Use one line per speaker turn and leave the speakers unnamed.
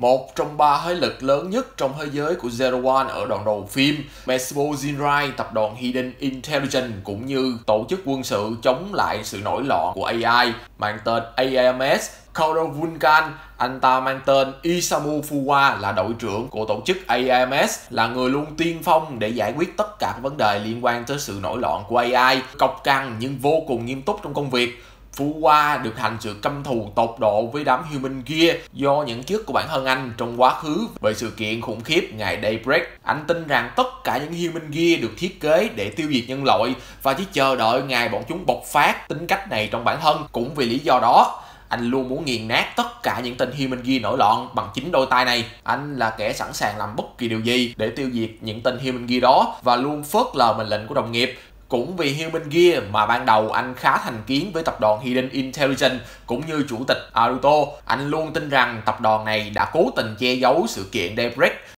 Một trong ba thế lực lớn nhất trong thế giới của Zero One ở đoạn đầu phim, Mesbo Jinrai, tập đoàn Hidden Intelligence cũng như tổ chức quân sự chống lại sự nổi loạn của AI mang tên AMS. Kuro Vulcan, anh ta mang tên Isamu Fuwa, là đội trưởng của tổ chức AMS, là người luôn tiên phong để giải quyết tất cả các vấn đề liên quan tới sự nổi loạn của AI. Cọc cằn nhưng vô cùng nghiêm túc trong công việc, Fuwa được hành sự căm thù tột độ với đám Human Gear do những chức của bản thân anh trong quá khứ về sự kiện khủng khiếp ngày Daybreak. Anh tin rằng tất cả những Human Gear được thiết kế để tiêu diệt nhân loại và chỉ chờ đợi ngày bọn chúng bộc phát tính cách này trong bản thân. Cũng vì lý do đó, anh luôn muốn nghiền nát tất cả những tên Human Gear nổi loạn bằng chính đôi tay này. Anh là kẻ sẵn sàng làm bất kỳ điều gì để tiêu diệt những tên Human Gear đó và luôn phớt lờ mệnh lệnh của đồng nghiệp. Cũng vì Human Gear mà ban đầu anh khá thành kiến với tập đoàn Hidden Intelligence cũng như chủ tịch Naruto. Anh luôn tin rằng tập đoàn này đã cố tình che giấu sự kiện Daybreak